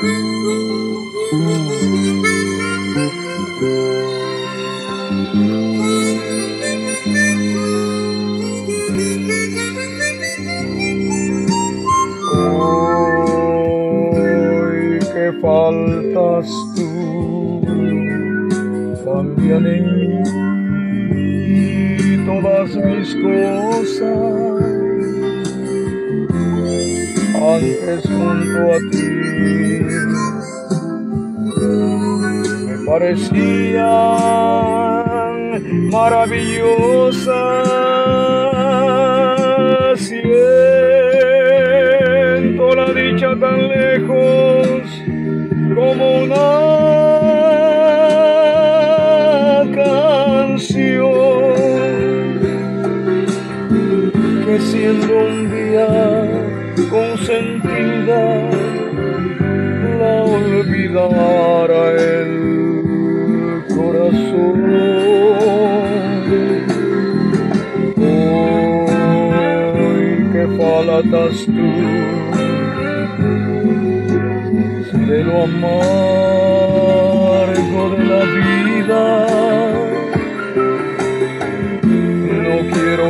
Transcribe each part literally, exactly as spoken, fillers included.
Hoy que faltas tú, cambian en mí todas mis cosas. Antes junto a ti me parecían maravillosas. Siento la dicha tan lejos como una canción que siendo un día consentida la olvidara el corazón. Hoy que faltas tú, de lo amargo de la vida, no quiero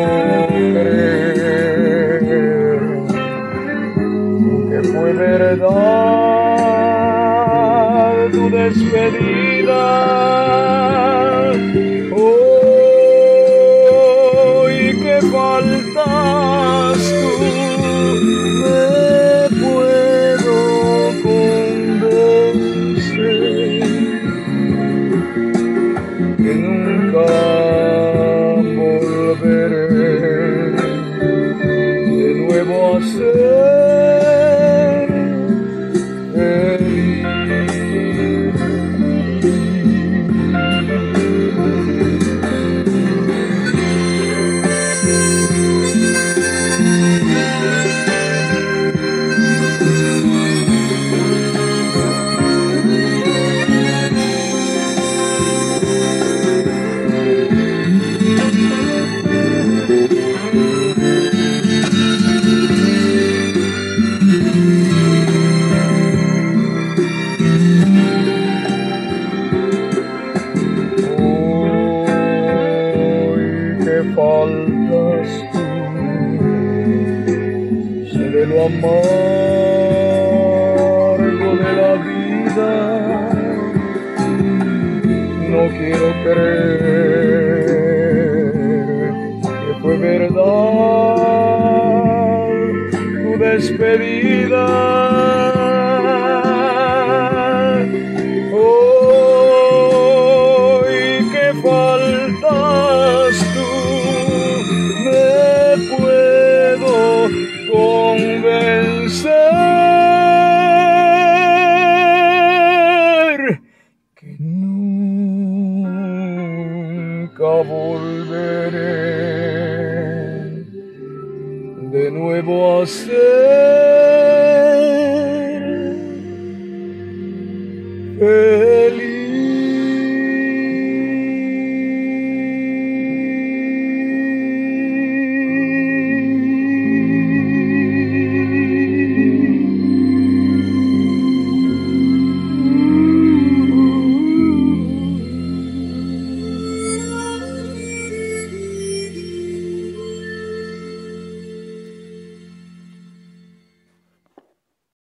creer que fue verdad tu despedida. Hoy que faltas tú, me puedo convencer que nunca volveré de nuevo a ser feliz. Faltas tú, sé de lo amargo de la vida, no quiero creer que fue verdad tu despedida.